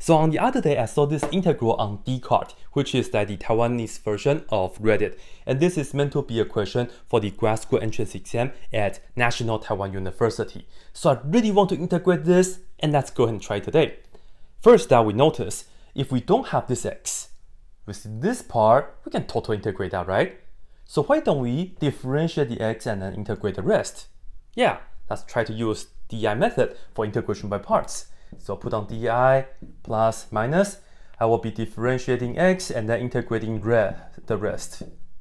So on the other day, I saw this integral on Dcard, which is like the Taiwanese version of Reddit. And this is meant to be a question for the grad school entrance exam at National Taiwan University. So I really want to integrate this, and let's go ahead and try it today. First that we notice, if we don't have this x, with this part, we can totally integrate that, right? So why don't we differentiate the x and then integrate the rest? Yeah, let's try to use DI method for integration by parts. So put on DI plus minus. I will be differentiating x and then integrating the rest.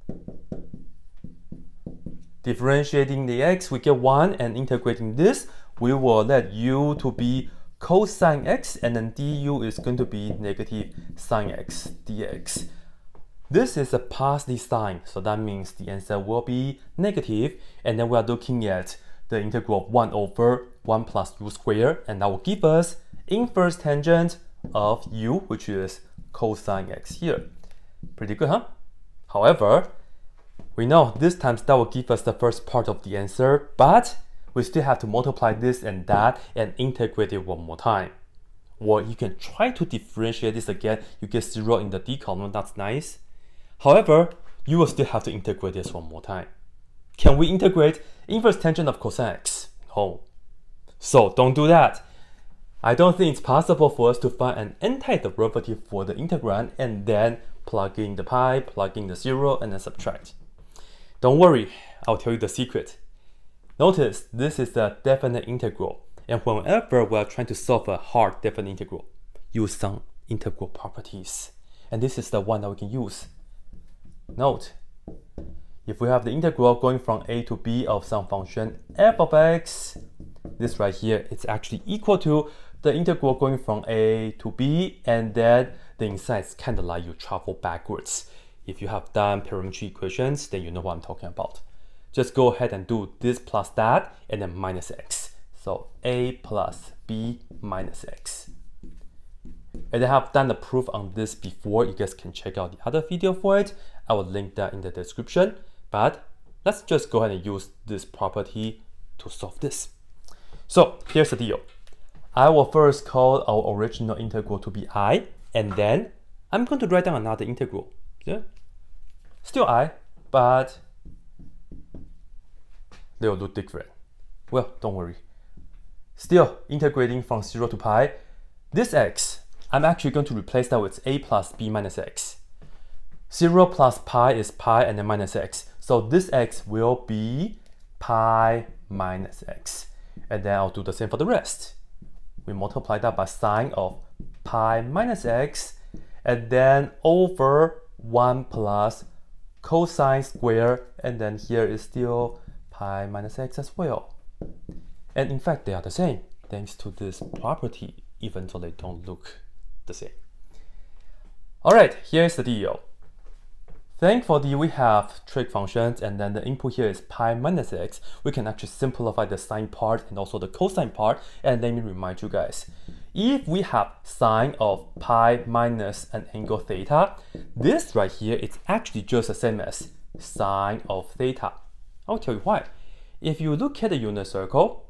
Differentiating the x, we get 1, and integrating this, we will let u to be cosine x, and then du is going to be negative sine x dx. This is a positive sign, so that means the answer will be negative, and then we are looking at the integral of 1 over 1 plus u squared, and that will give us inverse tangent of u, which is cosine x here. Pretty good, huh? However, we know this times that will give us the first part of the answer, but we still have to multiply this and that and integrate it one more time. Or you can try to differentiate this again. You get 0 in the D column, that's nice. However, you will still have to integrate this one more time. Can we integrate inverse tangent of cosine x? No. So don't do that. I don't think it's possible for us to find an antiderivative for the integrand and then plug in the pi, plug in the 0, and then subtract. Don't worry, I'll tell you the secret. Notice this is a definite integral, and whenever we are trying to solve a hard definite integral, use some integral properties. And this is the one that we can use. Note, if we have the integral going from a to b of some function f of x, this right here, it's actually equal to the integral going from a to b, and then the inside is kind of like you travel backwards. If you have done perimetry equations, then you know what I'm talking about. Just go ahead and do this plus that, and then minus x. So a plus b minus x. And I have done the proof on this before. You guys can check out the other video for it. I will link that in the description. But let's just go ahead and use this property to solve this. So here's the deal. I will first call our original integral to be I, and then I'm going to write down another integral. Yeah? Still I, but they will look different. Well, don't worry. Still integrating from 0 to pi. This x, I'm actually going to replace that with a plus b minus x. 0 plus pi is pi and then minus x. So this x will be pi minus x. And then I'll do the same for the rest. We multiply that by sine of pi minus x, and then over 1 plus cosine square, and then here is still pi minus x as well. And in fact, they are the same, thanks to this property, even though they don't look the same. Alright, here's the deal. Thankfully, we have trig functions, and then the input here is pi minus x. We can actually simplify the sine part and also the cosine part. And let me remind you guys, if we have sine of pi minus an angle theta, this right here is actually just the same as sine of theta. I'll tell you why. If you look at the unit circle,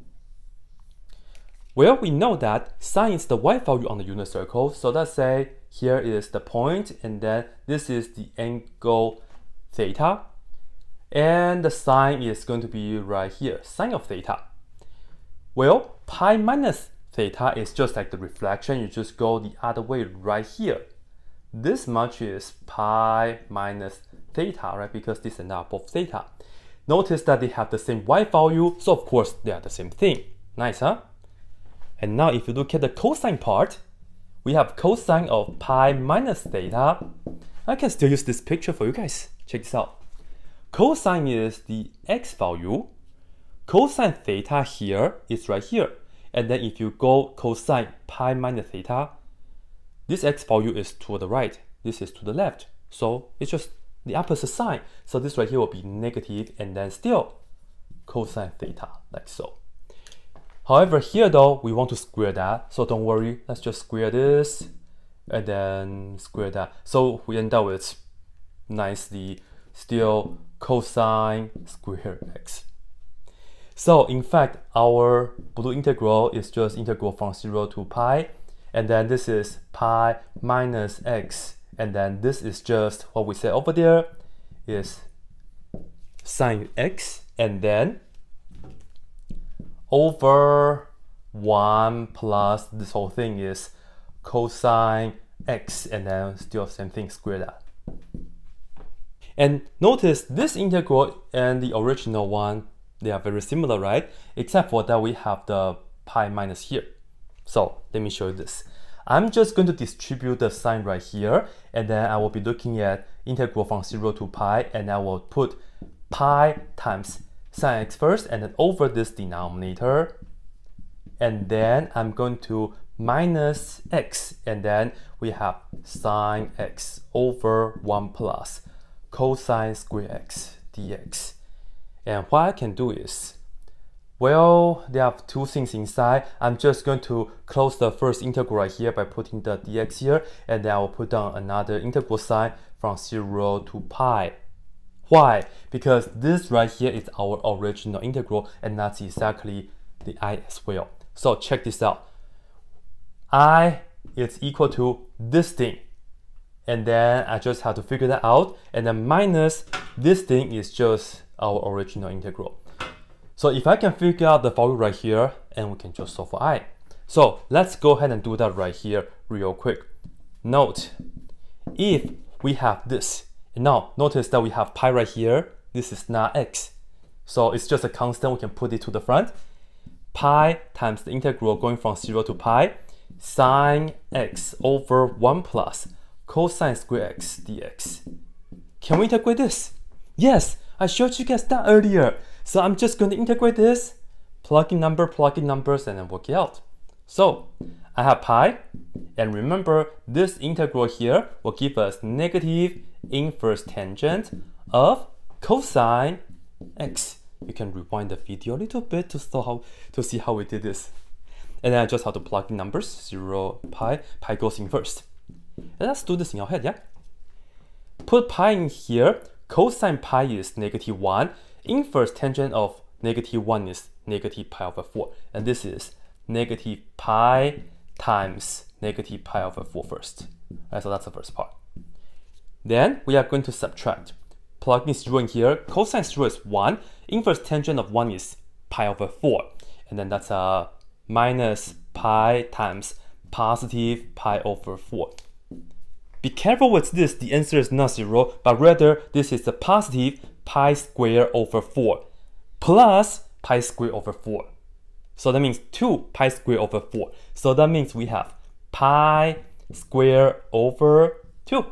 well, we know that sine is the y value on the unit circle. So let's say here is the point, and then this is the angle theta, and the sine is going to be right here, sine of theta. Well, pi minus theta is just like the reflection. You just go the other way right here. This much is pi minus theta, right? Because this and that are both theta. Notice that they have the same y value, so of course they are the same thing. Nice, huh? And now if you look at the cosine part, we have cosine of pi minus theta. I can still use this picture for you guys. Check this out. Cosine is the x value. Cosine theta here is right here. And then if you go cosine pi minus theta, this x value is to the right. This is to the left. So it's just the opposite sign. So this right here will be negative, and then still cosine theta, like so. However, here though, we want to square that, so don't worry, let's just square this, and then square that. So we end up with nicely still cosine square x. So in fact, our blue integral is just integral from 0 to pi, and then this is pi minus x, and then this is just what we said over there is sine x, and then over 1 plus this whole thing is cosine x, and then still same thing, square that. And notice this integral and the original one, they are very similar, right? Except for that we have the pi minus here. So let me show you this. I'm just going to distribute the sign right here, and then I will be looking at integral from 0 to pi, and I will put pi times sine x first, and then over this denominator, and then I'm going to minus x, and then we have sine x over 1 plus cosine square x dx. And what I can do is, well, there are two things inside. I'm just going to close the first integral right here by putting the dx here, and then I will put down another integral sign from 0 to pi. Why? Because this right here is our original integral, and that's exactly the I as well. So check this out. I is equal to this thing, and then I just have to figure that out, and then minus this thing is just our original integral. So if I can figure out the value right here, and we can just solve for I. So let's go ahead and do that right here real quick. Note, if we have this, and now notice that we have pi right here, this is not x. So it's just a constant, we can put it to the front. Pi times the integral going from 0 to pi, sine x over 1 plus cosine square x dx. Can we integrate this? Yes, I showed you guys that earlier. So I'm just going to integrate this, plug in numbers, and then work it out. So I have pi, and remember this integral here will give us negative inverse tangent of cosine x. You can rewind the video a little bit to see how we did this. And then I just have to plug in numbers, 0, pi goes in first. And let's do this in our head, yeah? Put pi in here, cosine pi is negative 1, inverse tangent of negative 1 is negative pi over 4. And this is negative pi times negative pi over 4 first. Right, so that's the first part. Then we are going to subtract. Plug in 0 in here, cosine 0 is 1, inverse tangent of 1 is pi over 4. And then that's a minus pi times positive pi over 4. Be careful with this, the answer is not 0, but rather this is the positive pi square over 4 plus pi square over 4. So that means 2 pi square over 4. So that means we have pi square over 2.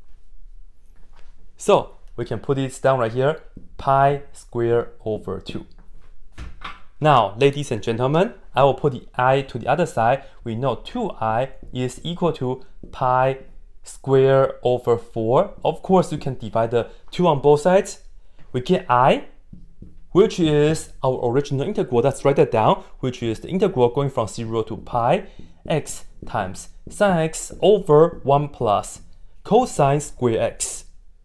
So we can put it down right here, pi square over 2. Now, ladies and gentlemen, I will put the I to the other side. We know 2i is equal to pi square over 4. Of course, you can divide the 2 on both sides. We get I, which is our original integral. Let's write that down, which is the integral going from 0 to pi x times sine x over 1 plus cosine square x.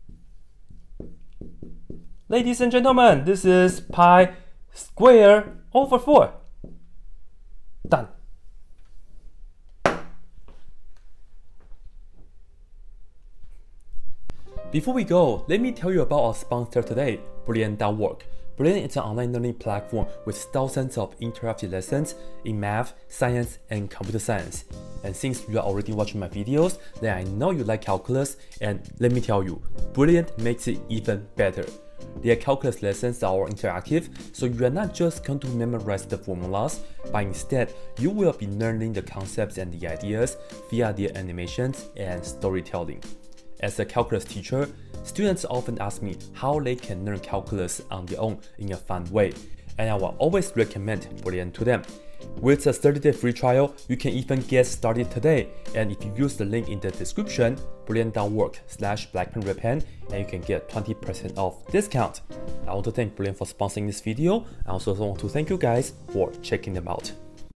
Ladies and gentlemen, this is pi square over 4. Done. Before we go, let me tell you about our sponsor today, Brilliant.work. Brilliant is an online learning platform with thousands of interactive lessons in math, science, and computer science. And since you are already watching my videos, then I know you like calculus, and let me tell you, Brilliant makes it even better. Their calculus lessons are interactive, so you are not just going to memorize the formulas, but instead, you will be learning the concepts and the ideas via their animations and storytelling. As a calculus teacher, students often ask me how they can learn calculus on their own in a fun way, and I will always recommend Brilliant to them. With a 30-day free trial, you can even get started today, and if you use the link in the description, brilliant.work/blackpenredpen, and you can get 20% off discount. I want to thank Brilliant for sponsoring this video. I also want to thank you guys for checking them out.